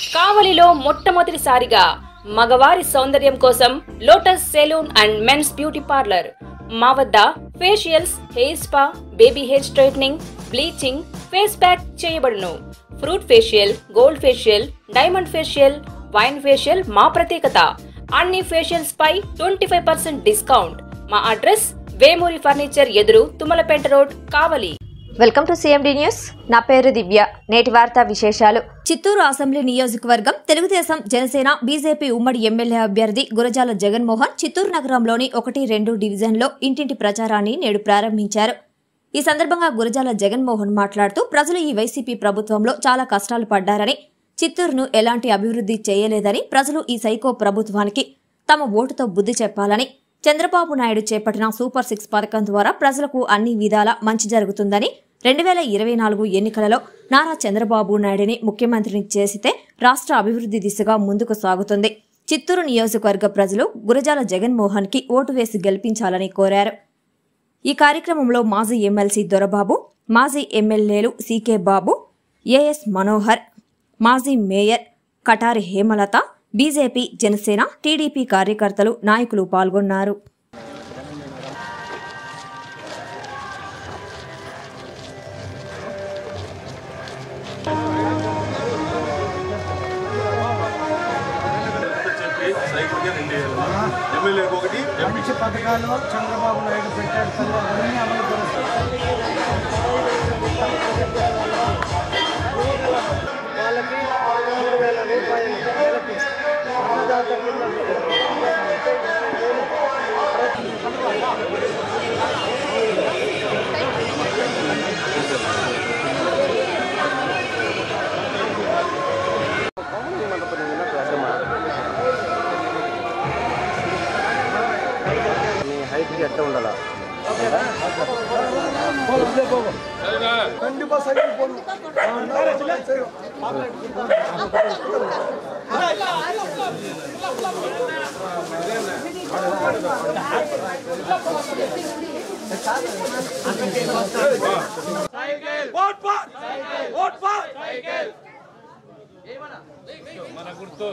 కావలిలో మొట్టమొదటిసారిగా మగవారి సౌందర్యం కోసం lotus salon and men's beauty parlour. మా వద్ద facials, hair spa, baby hair straightening, bleaching, face pack చేయబడును. Fruit facial, gold facial, diamond facial, wine facial మా ప్రత్యేకత. అన్ని ఫేషియల్స్ పై 25% డిస్కౌంట్. మా అడ్రస్ వేమూరి ఫర్నిచర్ ఎదురు, Tummalapeta road, Kavali. Welcome to CMD news. నా పేరు దివ్య. నేటి వార్తా విశేషాలు. చిత్తూరు అసెంబ్లీ నియోజకవర్గం తెలుగుదేశం, జనసేన, బీజేపీ ఉమ్మడి ఎమ్మెల్యే అభ్యర్థి గురజాల జగన్మోహన్ చిత్తూరు నగరంలోని 1-2 డివిజన్లో ఇంటింటి ప్రచారాన్ని నేడు ప్రారంభించారు. ఈ సందర్భంగా గురజాల జగన్మోహన్ మాట్లాడుతూ ప్రజలు ఈ వైసీపీ ప్రభుత్వంలో చాలా కష్టాలు పడ్డారని, చిత్తూరును ఎలాంటి అభివృద్ధి చేయలేదని, ప్రజలు ఈ సైకో ప్రభుత్వానికి తమ ఓటుతో బుద్ధి చెప్పాలని, చంద్రబాబు నాయుడు చేపట్టిన సూపర్ 6 పథకం ద్వారా ప్రజలకు అన్ని విధాలా మంచి జరుగుతుందని, 2024 ఎన్నికలలో నారా చంద్రబాబు నాయుడిని ముఖ్యమంత్రిని చేసితే రాష్ట్ర అభివృద్ధి దిశగా ముందుకు సాగుతుంది. చిత్తూరు నియోజకవర్గ ప్రజలు గురజాల జగన్మోహన్ కి ఓటు వేసి గెలిపించాలని కోరారు. ఈ కార్యక్రమంలో మాజీ ఎమ్మెల్సీ దొరబాబు, మాజీ ఎమ్మెల్యేలు సీకే బాబు, ఏఎస్ మనోహర్, మాజీ mayor Katari Hemalatha, BJP, Janasena, TDP కార్యకర్తలు, నాయకులు పాల్గొన్నారు. మంచి పథకాలు చంద్రబాబు నాయుడు పెట్టాడు. అన్ని అమలు పరుస్తారు. వాళ్ళకి 3,000 రూపాయలు నెలకి అన్నదాత ఎట్లా ఉండాలా మన గుర్తు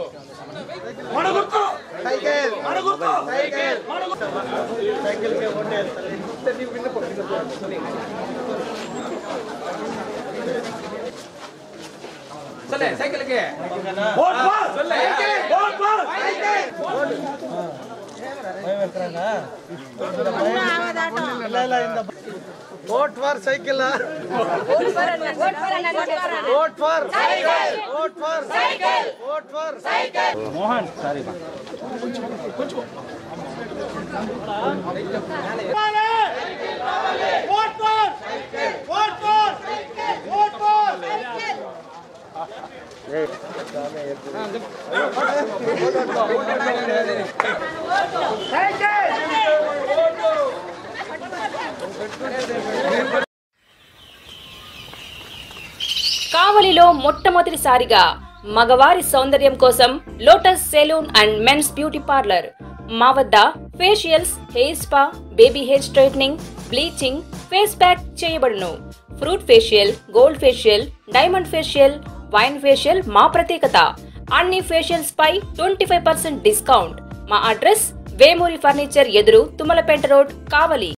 సైకిల్, మన గుర్తు సైకిల్, మన గుర్తు సైకిల్ కే ఓటేస్తారు. ఇంతని విన్న పట్టుకొని చలే సైకిల్ కే vote for cycle, vote for cycle, vote for cycle, vote for cycle, vote for cycle, vote for cycle. Mohan sorry కొంచెం vote for cycle, vote for cycle, vote for cycle. కావలిలో మొట్టమొదటిసారిగా మగవారి సౌందర్యం కోసం lotus salon and men's beauty parlour. మా వద్ద facials, hair spa, baby hair straightening, bleaching, face pack చేయబడును. Fruit facial, gold facial, diamond facial, wine facial మా ప్రత్యేకత. అన్ని ఫేషియల్స్ పై 25% డిస్కౌంట్. మా అడ్రస్ వేమూరి ఫర్నిచర్ ఎదురు, తుమ్మలపేట రోడ్, కావలి.